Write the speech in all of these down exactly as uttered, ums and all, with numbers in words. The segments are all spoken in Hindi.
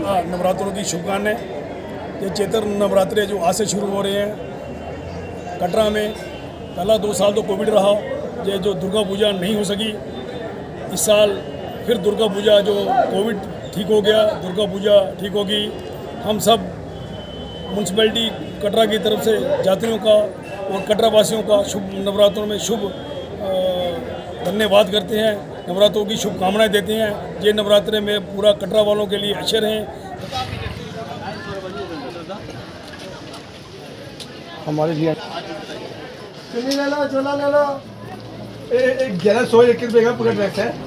नवरात्रों की शुभकामनाएं। ये चैत्र नवरात्रे जो आज से शुरू हो रहे हैं कटरा में, पहला दो साल तो कोविड रहा, ये जो दुर्गा पूजा नहीं हो सकी। इस साल फिर दुर्गा पूजा जो कोविड ठीक हो गया, दुर्गा पूजा ठीक होगी। हम सब म्यूनसिपैलिटी कटरा की तरफ से यात्रियों का और कटरा वासियों का शुभ नवरात्रों में शुभ धन्यवाद करते हैं, नवरात्रों की शुभकामनाएं देते हैं। ये नवरात्रे में पूरा कटरा वालों के लिए अच्छे रहें। हमारे लिए चुन्नी ले लो, झोला ले लो। एक ग्यारह सौ एक रुपये का पूरा ड्रेस है।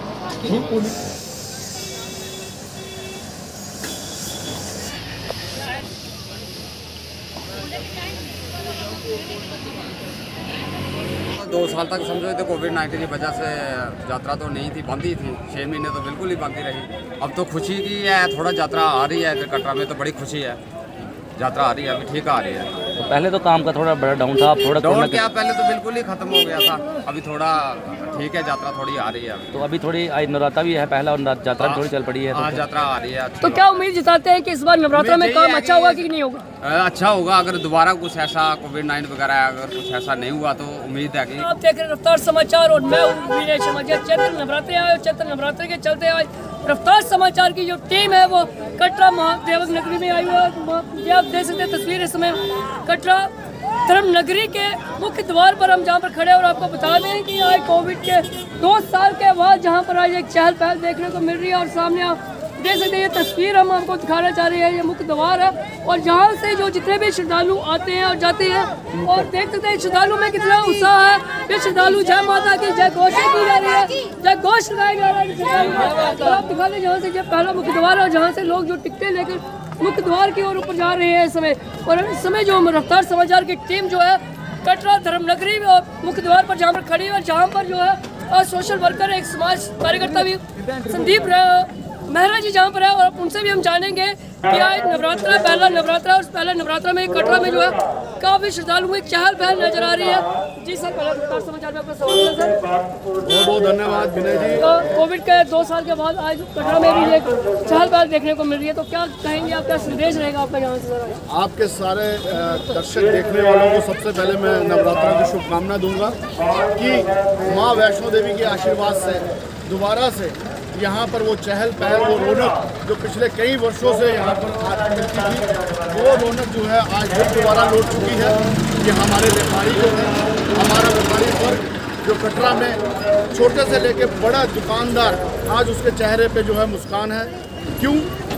दो साल तक समझो तो कोविड नाइन्टीन की वजह से यात्रा तो नहीं थी, बंद ही थी। छः महीने तो बिल्कुल ही बंद ही रही। अब तो खुशी की है, थोड़ा यात्रा आ रही है इधर कटरा में, तो बड़ी खुशी है। यात्रा आ रही है, अभी ठीक आ रही है। तो पहले तो काम का थोड़ा बड़ा डाउन था, अब थोड़ा डाउन क्या, पहले तो बिल्कुल ही खत्म हो गया था, अभी थोड़ा ठीक है, यात्रा थोड़ी आ रही है। तो अभी थोड़ी आज नवरात्रा भी है, पहला और यात्रा भी थोड़ी चल पड़ी है। हाँ, यात्रा आ रही है। तो क्या उम्मीद जताते हैं कि इस बार नवरात्रा में काम अच्छा होगा कि नहीं होगा? अच्छा होगा। अगर दोबारा कुछ ऐसा कोविड नाइन्टीन वगैरह अगर कुछ ऐसा नहीं हुआ तो उम्मीद है कि आप देख रहे हैं रफ्तार समाचार और मैं वीरेश शर्मा। चैत्र नवरात्रे आए और चैत्र नवरात्रे के चलते आज रफ्तार समाचार की जो टीम है वो कटरा महादेवक नगरी में आई हुई है। ये आप देख सकते हैं तस्वीर इस समय कटरा धर्म नगरी के मुख्य द्वार पर हम जहाँ पर खड़े हैं। और आपको बता दें कि आज कोविड के दो साल के बाद जहाँ पर आज एक चहल पहल देखने को मिल रही है। और सामने आप देख सकते हैं ये तस्वीर हम आपको दिखाना चाह रहे हैं, ये मुख्य द्वार है और जहाँ से जो जितने भी श्रद्धालु आते हैं और जाते हैं और देख सकते हैं श्रद्धालु में कितना उत्साह है। ये श्रद्धालु जय माता की जय घोष की जा रही है, जय घोष लगाया जा रहा है। तो आप दिखा दें जहाँ से ये पहला मुख्य द्वार है, जहाँ से लोग जो टिकटें लेकर मुख्य द्वार की ओर ऊपर जा रहे हैं इस समय। और इस समय जो रफ्तार समाचार की टीम जो है कटरा धर्मनगरी और मुख्य द्वार पर जहाँ पर खड़ी है, जहाँ पर जो है सोशल वर्कर एक समाज कार्यकर्ता भी संदीप मेहरा जी जहाँ पर है और उनसे भी हम जानेंगे कि आज नवरात्रा पहला नवरात्रा और पहला नवरात्रा में कटरा में जो है काफी श्रद्धालुओं में चहल पहल नजर आ रही है। जी सर, पहला रफ्तार समाचार में आपका स्वागत है सर। बहुत बहुत धन्यवाद विनय जी। तो कोविड के दो साल के बाद आज कटरा में भी एक चहल पहल देखने को मिल रही है, तो क्या कहेंगे, आपका संदेश रहेगा आपका यहाँ से? आपके सारे दर्शक देखने वालों को सबसे पहले मैं नवरात्रा की शुभकामना दूंगा कि माँ वैष्णो देवी के आशीर्वाद से दोबारा से यहाँ पर वो चहल पहल, वो रौनक जो पिछले कई वर्षों से यहाँ पर आज मिलती थी, वो रौनक जो है आज फिर दोबारा लौट चुकी है। कि हमारे व्यापारी जो है, हमारा व्यापारी वर्ग जो कटरा में छोटे से लेके बड़ा दुकानदार, आज उसके चेहरे पे जो है मुस्कान है। क्यों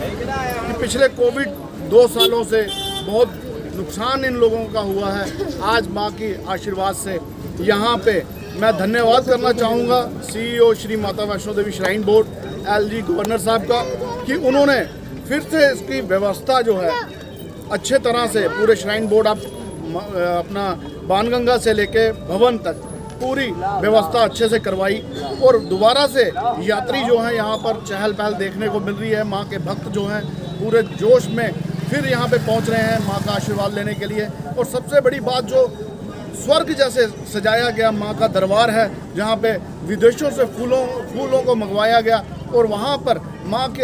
कि पिछले कोविड दो सालों से बहुत नुकसान इन लोगों का हुआ है। आज माँ की आशीर्वाद से यहाँ पे मैं धन्यवाद करना चाहूँगा CEO Shri Mata Vaishno Devi shrine board, LG governor साहब का, कि उन्होंने फिर से इसकी व्यवस्था जो है अच्छे तरह से पूरे श्राइन बोर्ड आप अपना बाणगंगा से लेके भवन तक पूरी व्यवस्था अच्छे से करवाई और दोबारा से यात्री जो हैं यहाँ पर चहल पहल देखने को मिल रही है। माँ के भक्त जो हैं पूरे जोश में फिर यहाँ पे पहुँच रहे हैं माँ का आशीर्वाद लेने के लिए। और सबसे बड़ी बात, जो स्वर्ग जैसे सजाया गया माँ का दरबार है, जहाँ पे विदेशों से फूलों फूलों को मंगवाया गया और वहाँ पर माँ के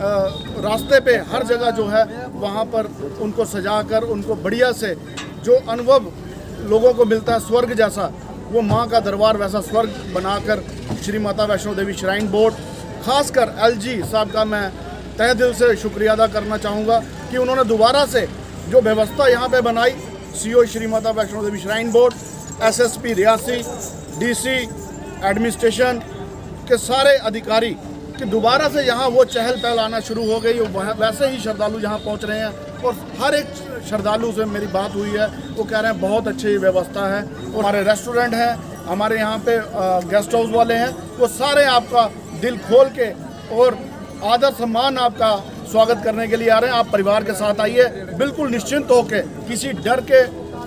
रास्ते पे हर जगह जो है वहाँ पर उनको सजाकर उनको बढ़िया से जो अनुभव लोगों को मिलता है स्वर्ग जैसा, वो माँ का दरबार वैसा स्वर्ग बनाकर श्री माता वैष्णो देवी श्राइन बोर्ड, खासकर एलजी साहब का मैं तहे दिल से शुक्रिया अदा करना चाहूँगा कि उन्होंने दोबारा से जो व्यवस्था यहाँ पे बनाई, CEO Shri Mata Vaishno Devi shrine board, SSP Reasi, DC, administration के सारे अधिकारी, कि दोबारा से यहाँ वो चहल पहल आना शुरू हो गई। वैसे ही श्रद्धालु यहाँ पहुँच रहे हैं और हर एक श्रद्धालु से मेरी बात हुई है, वो कह रहे हैं बहुत अच्छी व्यवस्था है। और हमारे रेस्टोरेंट हैं, हमारे यहाँ पे गेस्ट हाउस वाले हैं, वो सारे आपका दिल खोल के और आदर सम्मान आपका स्वागत करने के लिए आ रहे हैं। आप परिवार के साथ आइए, बिल्कुल निश्चिंत होके, किसी डर के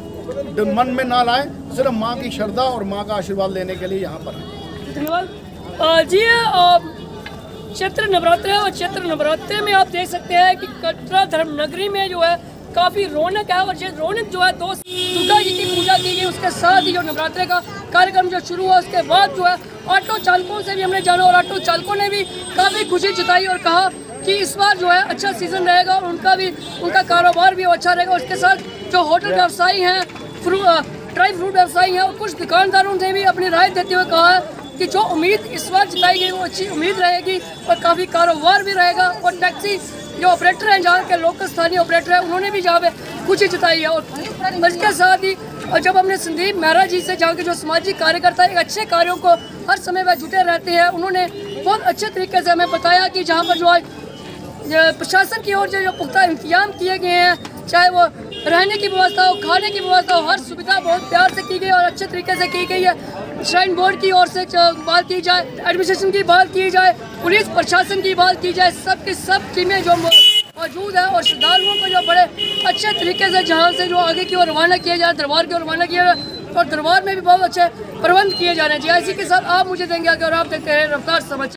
मन में ना लाएं, सिर्फ माँ की श्रद्धा और माँ का आशीर्वाद लेने के लिए यहाँ पर आए। धन्यवाद जी। चैत्र नवरात्रे और चैत्र नवरात्रे में आप देख सकते हैं कि कटरा धर्म नगरी में जो है काफ़ी रौनक है। और ये रौनक जो है दो दुर्गा जी की पूजा की गई, उसके साथ ही जो नवरात्रे का कार्यक्रम जो शुरू हुआ उसके बाद जो है ऑटो चालकों से भी हमने जाना और ऑटो चालकों ने भी काफ़ी खुशी जताई और कहा कि इस बार जो है अच्छा सीज़न रहेगा और उनका भी उनका कारोबार भी अच्छा रहेगा। उसके साथ जो होटल व्यवसायी हैं, फ्रू ड्राई फ्रूट व्यवसायी हैं और कुछ दुकानदारों ने भी अपनी राय देते हुए कहा है कि जो उम्मीद इस बार जताई गई वो अच्छी उम्मीद रहेगी और काफ़ी कारोबार भी रहेगा। और टैक्सी जो ऑपरेटर हैं, जहाँ के लोकल स्थानीय ऑपरेटर हैं, उन्होंने भी जहाँ पे खुशी जताई है। और इसके साथ ही और जब हमने संदीप मेहरा जी से, जहाँ के जो सामाजिक कार्यकर्ता एक अच्छे कार्यों को हर समय वह जुटे रहते हैं, उन्होंने बहुत अच्छे तरीके से हमें बताया कि जहाँ पर जो आज प्रशासन की ओर से जो पुख्ता इंतजाम किए गए हैं, चाहे वो रहने की व्यवस्था हो, खाने की व्यवस्था हो, हर सुविधा बहुत प्यार से की गई और अच्छे तरीके से की गई है। श्राइन बोर्ड की ओर से बात की जाए, एडमिनिस्ट्रेशन की बात की जाए, पुलिस प्रशासन की बात की जाए, सब की सब टीमें जो मौजूद है और श्रद्धालुओं को जो बड़े अच्छे तरीके से जहाँ से जो आगे की ओर रवाना किया जाए, दरबार की ओर रवाना किया जाए और दरबार में भी बहुत अच्छे प्रबंध किए जा रहे हैं। जी, इसी के साथ आप मुझे देंगे अगर आप देखते हैं रफ्तार समाचार।